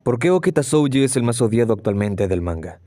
¿Por qué Okita Souji es el más odiado actualmente del manga?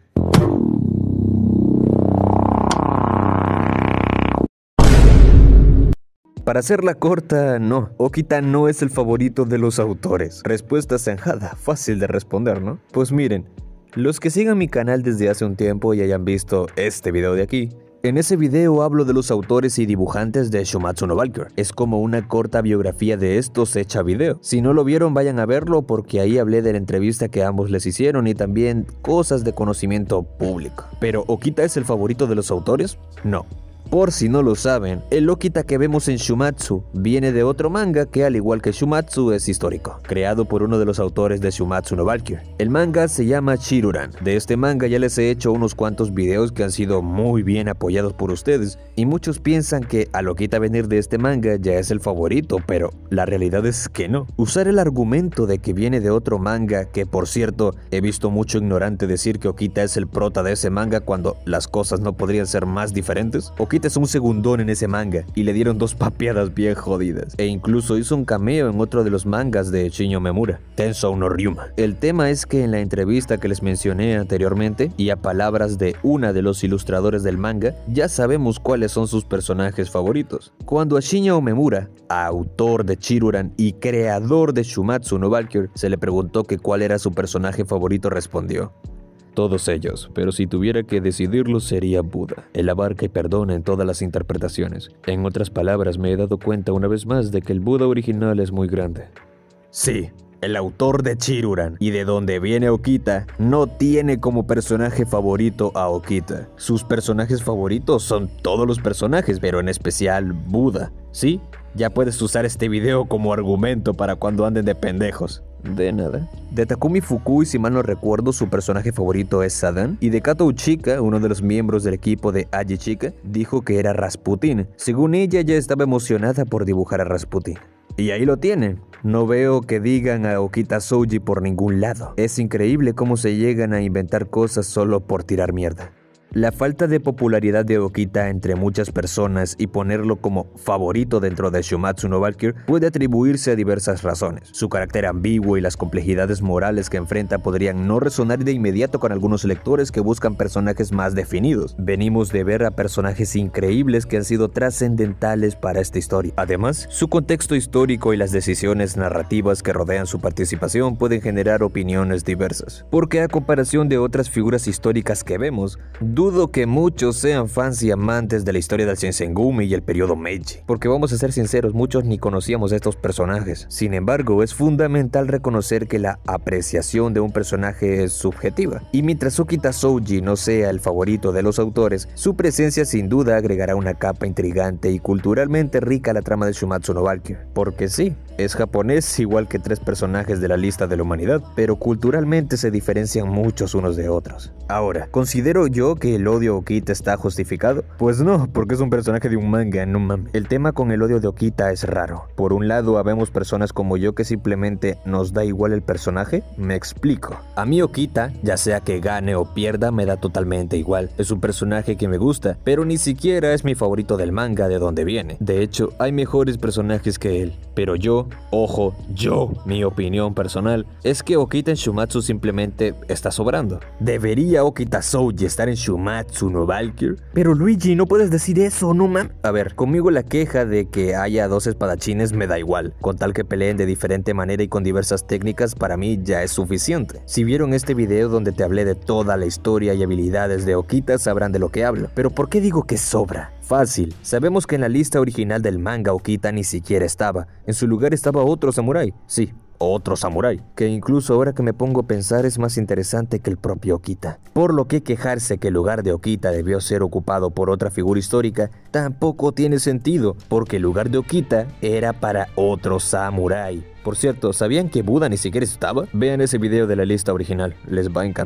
Para hacerla corta, no. Okita no es el favorito de los autores. Respuesta zanjada, fácil de responder, ¿no? Pues miren, los que sigan mi canal desde hace un tiempo y hayan visto este video de aquí, en ese video hablo de los autores y dibujantes de Shumatsu no Valkyrie. Es como una corta biografía de estos hecha video. Si no lo vieron, vayan a verlo porque ahí hablé de la entrevista que ambos les hicieron y también cosas de conocimiento público. ¿Pero Okita es el favorito de los autores? No. Por si no lo saben, el Okita que vemos en Shumatsu viene de otro manga que, al igual que Shumatsu, es histórico, creado por uno de los autores de Shumatsu no Valkyrie. El manga se llama Chiruran. De este manga ya les he hecho unos cuantos videos que han sido muy bien apoyados por ustedes, y muchos piensan que al Okita venir de este manga ya es el favorito, pero la realidad es que no. Usar el argumento de que viene de otro manga, que por cierto, he visto mucho ignorante decir que Okita es el prota de ese manga cuando las cosas no podrían ser más diferentes. Okita es un segundón en ese manga y le dieron 2 papeadas bien jodidas, e incluso hizo un cameo en otro de los mangas de Shinya Omemura, Tensou no Ryuma. El tema es que en la entrevista que les mencioné anteriormente, y a palabras de una de los ilustradores del manga, ya sabemos cuáles son sus personajes favoritos. Cuando a Shinya Omemura, autor de Chiruran y creador de Shumatsu no Valkyrie, se le preguntó que cuál era su personaje favorito, respondió: todos ellos, pero si tuviera que decidirlo sería Buda. Él abarca y perdona en todas las interpretaciones. En otras palabras, me he dado cuenta una vez más de que el Buda original es muy grande. Sí, el autor de Chiruran y de donde viene Okita no tiene como personaje favorito a Okita. Sus personajes favoritos son todos los personajes, pero en especial Buda. ¿Sí? Ya puedes usar este video como argumento para cuando anden de pendejos. De nada. De Takumi Fukui, si mal no recuerdo, su personaje favorito es Sadan. Y de Kato Uchika, uno de los miembros del equipo de Aji Chika, dijo que era Rasputin. Según ella, ya estaba emocionada por dibujar a Rasputin. Y ahí lo tienen. No veo que digan a Okita Souji por ningún lado. Es increíble cómo se llegan a inventar cosas solo por tirar mierda. La falta de popularidad de Okita entre muchas personas y ponerlo como favorito dentro de Shumatsu no Valkyrie puede atribuirse a diversas razones. Su carácter ambiguo y las complejidades morales que enfrenta podrían no resonar de inmediato con algunos lectores que buscan personajes más definidos. Venimos de ver a personajes increíbles que han sido trascendentales para esta historia. Además, su contexto histórico y las decisiones narrativas que rodean su participación pueden generar opiniones diversas. Porque a comparación de otras figuras históricas que vemos, dudo que muchos sean fans y amantes de la historia del Shinsengumi y el periodo Meiji, porque vamos a ser sinceros, muchos ni conocíamos a estos personajes. Sin embargo, es fundamental reconocer que la apreciación de un personaje es subjetiva, y mientras Okita Souji no sea el favorito de los autores, su presencia sin duda agregará una capa intrigante y culturalmente rica a la trama de Shumatsu no Valkyrie. Porque sí, es japonés igual que 3 personajes de la lista de la humanidad, pero culturalmente se diferencian muchos unos de otros. Ahora, ¿considero yo que el odio a Okita está justificado? Pues no, porque es un personaje de un manga, no mames. El tema con el odio de Okita es raro. Por un lado, habemos personas como yo que simplemente nos da igual el personaje. Me explico. A mí Okita, ya sea que gane o pierda, me da totalmente igual. Es un personaje que me gusta, pero ni siquiera es mi favorito del manga de donde viene. De hecho, hay mejores personajes que él. Pero yo, ojo, mi opinión personal, es que Okita en Shumatsu simplemente está sobrando. ¿Debería Okita Souji estar en Shumatsu no Valkyrie? Pero Luigi, no puedes decir eso, no mames. A ver, conmigo la queja de que haya 2 espadachines me da igual. Con tal que peleen de diferente manera y con diversas técnicas, para mí ya es suficiente. Si vieron este video donde te hablé de toda la historia y habilidades de Okita, sabrán de lo que hablo. Pero ¿por qué digo que sobra? Fácil, sabemos que en la lista original del manga Okita ni siquiera estaba. En su lugar estaba otro samurái. Sí, otro samurái, que incluso ahora que me pongo a pensar es más interesante que el propio Okita. Por lo que quejarse que el lugar de Okita debió ser ocupado por otra figura histórica tampoco tiene sentido, porque el lugar de Okita era para otro samurái. Por cierto, ¿sabían que Buda ni siquiera estaba? Vean ese video de la lista original, les va a encantar.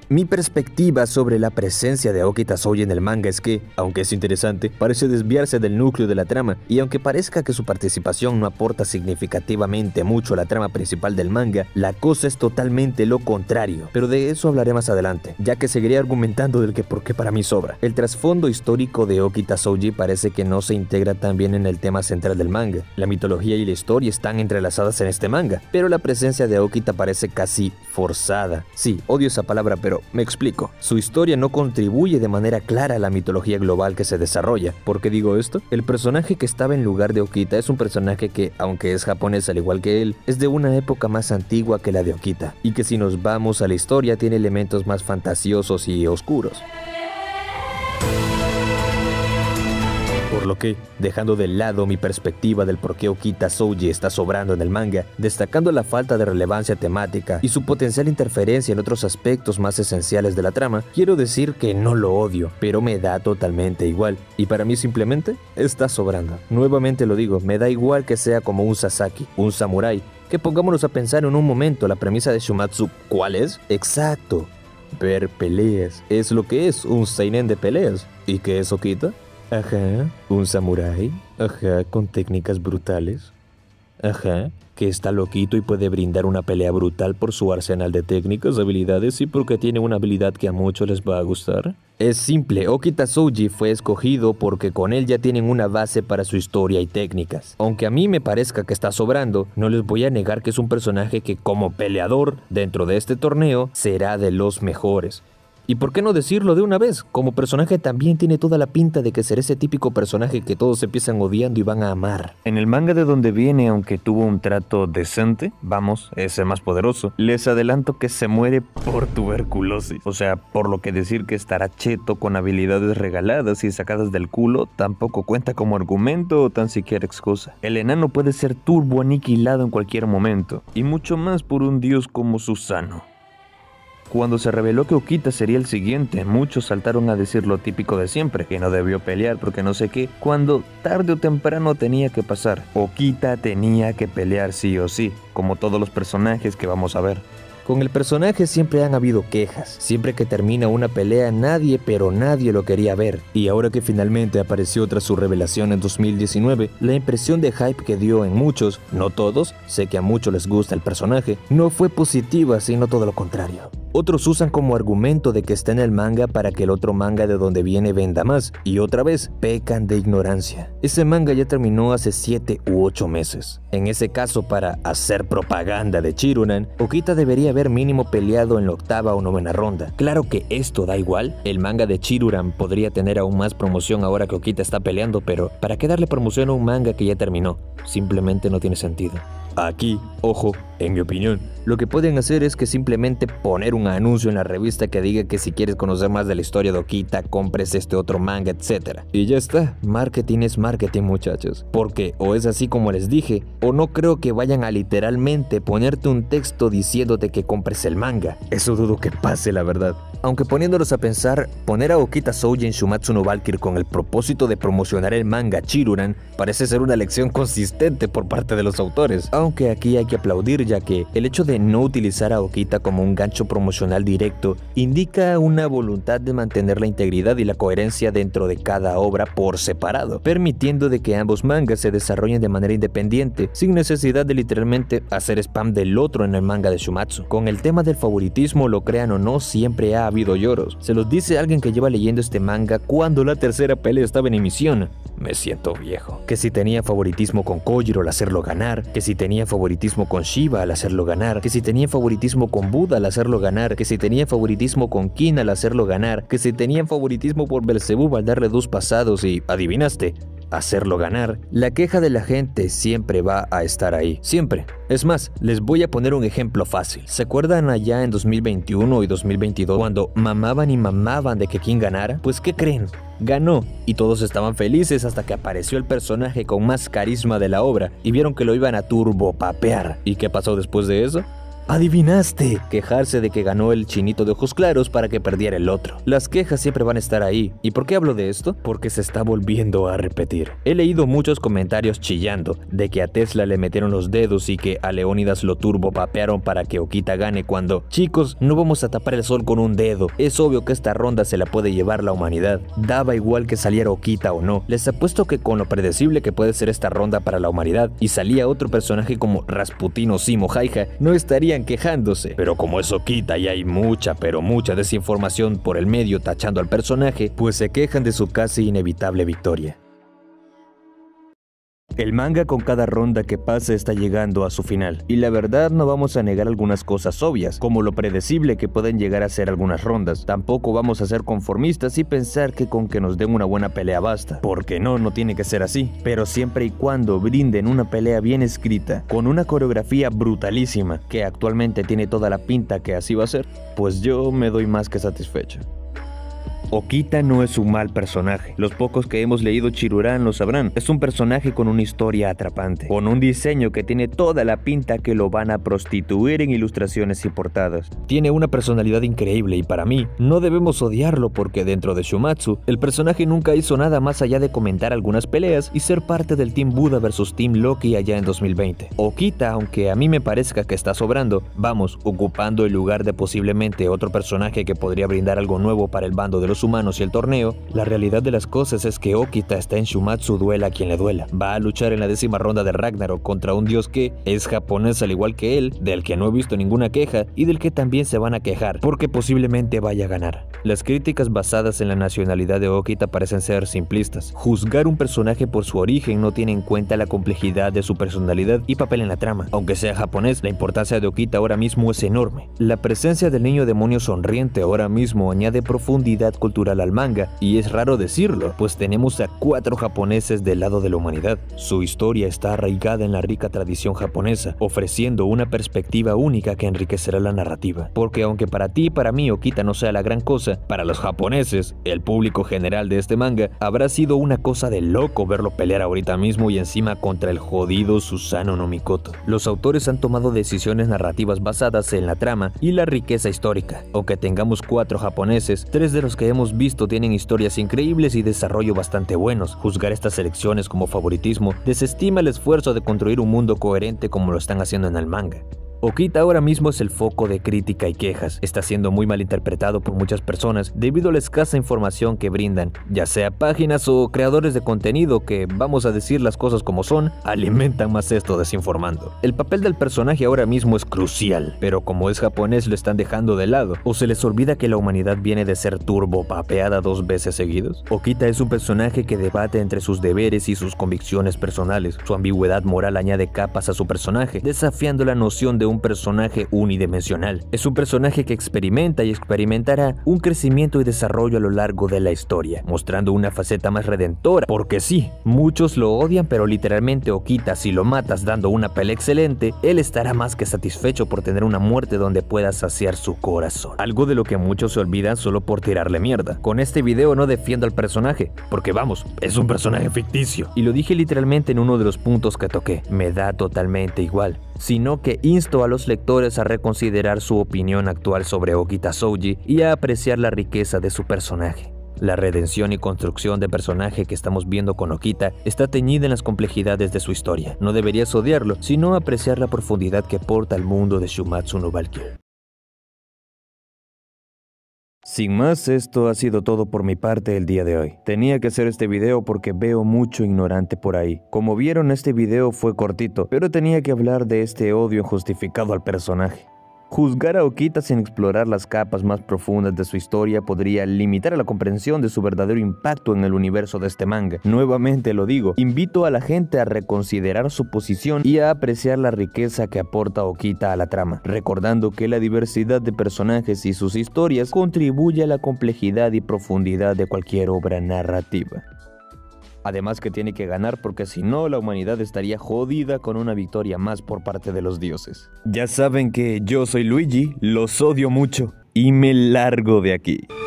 Mi perspectiva sobre la presencia de Aoki Tasuji en el manga es que, aunque es interesante, parece desviarse del núcleo de la trama, y aunque parezca que su participación no aporta significativamente mucho a la trama principal del manga, la cosa es totalmente lo contrario, pero de eso hablaré más adelante, ya que seguiré argumentando del que por qué para mí sobra. El trasfondo histórico de Aoki Tasuji parece que no se integra tan bien en el tema central del manga. La mitología y la historia están entrelazadas en este manga, pero la presencia de Aoki parece casi forzada. Sí, odio esa palabra, pero me explico. Su historia no contribuye de manera clara a la mitología global que se desarrolla. ¿Por qué digo esto? El personaje que estaba en lugar de Okita es un personaje que, aunque es japonés al igual que él, es de una época más antigua que la de Okita, y que si nos vamos a la historia tiene elementos más fantasiosos y oscuros. Por lo que, dejando de lado mi perspectiva del por qué Aoki Tasuji está sobrando en el manga, destacando la falta de relevancia temática y su potencial interferencia en otros aspectos más esenciales de la trama, quiero decir que no lo odio, pero me da totalmente igual, y para mí simplemente está sobrando. Nuevamente lo digo, me da igual que sea como un Sasaki, un samurái, que pongámonos a pensar en un momento la premisa de Shumatsu, ¿cuál es? Exacto, ver peleas, es lo que es un seinen de peleas. ¿Y qué es Okita? Ajá, un samurái, ajá, con técnicas brutales, ajá, que está loquito y puede brindar una pelea brutal por su arsenal de técnicas, habilidades y porque tiene una habilidad que a muchos les va a gustar. Es simple, Aoki Tasuji fue escogido porque con él ya tienen una base para su historia y técnicas. Aunque a mí me parezca que está sobrando, no les voy a negar que es un personaje que como peleador dentro de este torneo será de los mejores. Y por qué no decirlo de una vez, como personaje también tiene toda la pinta de que será ese típico personaje que todos empiezan odiando y van a amar. En el manga de donde viene, aunque tuvo un trato decente, vamos, es el más poderoso, les adelanto que se muere por tuberculosis. O sea, por lo que decir que estará cheto con habilidades regaladas y sacadas del culo tampoco cuenta como argumento o tan siquiera excusa. El enano puede ser turbo aniquilado en cualquier momento, y mucho más por un dios como Susano. Cuando se reveló que Okita sería el siguiente, muchos saltaron a decir lo típico de siempre, que no debió pelear porque no sé qué, cuando tarde o temprano tenía que pasar. Okita tenía que pelear sí o sí, como todos los personajes que vamos a ver. Con el personaje siempre han habido quejas, siempre que termina una pelea nadie lo quería ver, y ahora que finalmente apareció tras su revelación en 2019, la impresión de hype que dio en muchos, no todos, sé que a muchos les gusta el personaje, no fue positiva sino todo lo contrario. Otros usan como argumento de que está en el manga para que el otro manga de donde viene venda más, y otra vez pecan de ignorancia. Ese manga ya terminó hace 7 u 8 meses. En ese caso, para hacer propaganda de Chirunan, Okita debería haber mínimo peleado en la 8ª o 9ª ronda. Claro que esto da igual, el manga de Chiruran podría tener aún más promoción ahora que Okita está peleando, pero ¿para qué darle promoción a un manga que ya terminó? Simplemente no tiene sentido. Aquí, ojo, en mi opinión, lo que pueden hacer es que simplemente poner un anuncio en la revista que diga que si quieres conocer más de la historia de Okita, compres este otro manga, etc. Y ya está, marketing es marketing, muchachos. Porque o es así como les dije, o no creo que vayan a literalmente ponerte un texto diciéndote que compres el manga. Eso dudo que pase, la verdad. Aunque poniéndolos a pensar, poner a Aoki Tasuji en Shumatsu no Valkyrie con el propósito de promocionar el manga Chiruran parece ser una elección consistente por parte de los autores. Aunque aquí hay que aplaudir, ya que el hecho de no utilizar a Okita como un gancho promocional directo indica una voluntad de mantener la integridad y la coherencia dentro de cada obra por separado, permitiendo de que ambos mangas se desarrollen de manera independiente, sin necesidad de literalmente hacer spam del otro en el manga de Shumatsu. Con el tema del favoritismo, lo crean o no, siempre ha habido lloros. Se los dice alguien que lleva leyendo este manga cuando la tercera pelea estaba en emisión. Me siento viejo. Que si tenía favoritismo con Kojiro al hacerlo ganar, que si tenía favoritismo con Shiva al hacerlo ganar, que si tenía favoritismo con Buda al hacerlo ganar, que si tenía favoritismo con Kin al hacerlo ganar, que si tenía favoritismo por Belzebub al darle 2 pasados y, ¿adivinaste?, hacerlo ganar. La queja de la gente siempre va a estar ahí, siempre. Es más, les voy a poner un ejemplo fácil. ¿Se acuerdan allá en 2021 y 2022 cuando mamaban y mamaban de que Kin ganara? Pues ¿qué creen? Ganó, y todos estaban felices hasta que apareció el personaje con más carisma de la obra y vieron que lo iban a turbopapear. ¿Y qué pasó después de eso? ¡Adivinaste! Quejarse de que ganó el chinito de ojos claros para que perdiera el otro. Las quejas siempre van a estar ahí. ¿Y por qué hablo de esto? Porque se está volviendo a repetir. He leído muchos comentarios chillando de que a Tesla le metieron los dedos y que a Leónidas lo turbopapearon para que Okita gane cuando, chicos, no vamos a tapar el sol con un dedo. Es obvio que esta ronda se la puede llevar la humanidad. Daba igual que saliera Okita o no. Les apuesto que con lo predecible que puede ser esta ronda para la humanidad y salía otro personaje como Rasputin o Simo Haija, no estarían quejándose. Pero como es Okita y hay mucha, pero mucha desinformación por el medio tachando al personaje, pues se quejan de su casi inevitable victoria. El manga con cada ronda que pasa está llegando a su final, y la verdad no vamos a negar algunas cosas obvias, como lo predecible que pueden llegar a ser algunas rondas. Tampoco vamos a ser conformistas y pensar que con que nos den una buena pelea basta, porque no tiene que ser así, pero siempre y cuando brinden una pelea bien escrita, con una coreografía brutalísima, que actualmente tiene toda la pinta que así va a ser, pues yo me doy más que satisfecho. Okita no es un mal personaje. Los pocos que hemos leído Chiruran lo sabrán. Es un personaje con una historia atrapante, con un diseño que tiene toda la pinta que lo van a prostituir en ilustraciones y portadas. Tiene una personalidad increíble y para mí no debemos odiarlo porque dentro de Shumatsu el personaje nunca hizo nada más allá de comentar algunas peleas y ser parte del Team Buddha vs Team Loki allá en 2020. Okita, aunque a mí me parezca que está sobrando, vamos, ocupando el lugar de posiblemente otro personaje que podría brindar algo nuevo para el bando de los humanos y el torneo, la realidad de las cosas es que Okita está en Shumatsu duela a quien le duela. Va a luchar en la 10ª ronda de Ragnarok contra un dios que es japonés al igual que él, del que no he visto ninguna queja y del que también se van a quejar, porque posiblemente vaya a ganar. Las críticas basadas en la nacionalidad de Okita parecen ser simplistas. Juzgar un personaje por su origen no tiene en cuenta la complejidad de su personalidad y papel en la trama. Aunque sea japonés, la importancia de Okita ahora mismo es enorme. La presencia del niño demonio sonriente ahora mismo añade profundidad cultural al manga, y es raro decirlo, pues tenemos a 4 japoneses del lado de la humanidad. Su historia está arraigada en la rica tradición japonesa, ofreciendo una perspectiva única que enriquecerá la narrativa. Porque aunque para ti y para mí Okita no sea la gran cosa, para los japoneses, el público general de este manga, habrá sido una cosa de loco verlo pelear ahorita mismo y encima contra el jodido Susanoo no Mikoto. Los autores han tomado decisiones narrativas basadas en la trama y la riqueza histórica. Aunque tengamos 4 japoneses, 3 de los que hemos visto tienen historias increíbles y desarrollo bastante buenos. Juzgar estas elecciones como favoritismo desestima el esfuerzo de construir un mundo coherente como lo están haciendo en el manga. Okita ahora mismo es el foco de crítica y quejas. Está siendo muy mal interpretado por muchas personas debido a la escasa información que brindan, ya sea páginas o creadores de contenido que, vamos a decir las cosas como son, alimentan más esto desinformando. El papel del personaje ahora mismo es crucial, pero como es japonés lo están dejando de lado, o se les olvida que la humanidad viene de ser turbopapeada 2 veces seguidos. Okita es un personaje que debate entre sus deberes y sus convicciones personales. Su ambigüedad moral añade capas a su personaje, desafiando la noción de un personaje unidimensional. Es un personaje que experimenta y experimentará un crecimiento y desarrollo a lo largo de la historia, mostrando una faceta más redentora, porque sí, muchos lo odian, pero literalmente Okita, si lo matas dando una pelea excelente, él estará más que satisfecho por tener una muerte donde pueda saciar su corazón. Algo de lo que muchos se olvidan solo por tirarle mierda. Con este video no defiendo al personaje, porque vamos, es un personaje ficticio. Y lo dije literalmente en uno de los puntos que toqué, me da totalmente igual, sino que insto a los lectores a reconsiderar su opinión actual sobre Okita Souji y a apreciar la riqueza de su personaje. La redención y construcción de personaje que estamos viendo con Okita está teñida en las complejidades de su historia. No deberías odiarlo, sino apreciar la profundidad que porta al mundo de Shumatsu no Valkyrie. Sin más, esto ha sido todo por mi parte el día de hoy. Tenía que hacer este video porque veo mucho ignorante por ahí. Como vieron, este video fue cortito, pero tenía que hablar de este odio injustificado al personaje. Juzgar a Okita sin explorar las capas más profundas de su historia podría limitar a la comprensión de su verdadero impacto en el universo de este manga. Nuevamente lo digo, invito a la gente a reconsiderar su posición y a apreciar la riqueza que aporta Okita a la trama, recordando que la diversidad de personajes y sus historias contribuye a la complejidad y profundidad de cualquier obra narrativa. Además que tiene que ganar porque si no la humanidad estaría jodida con una victoria más por parte de los dioses. Ya saben que yo soy Luigi, los odio mucho y me largo de aquí.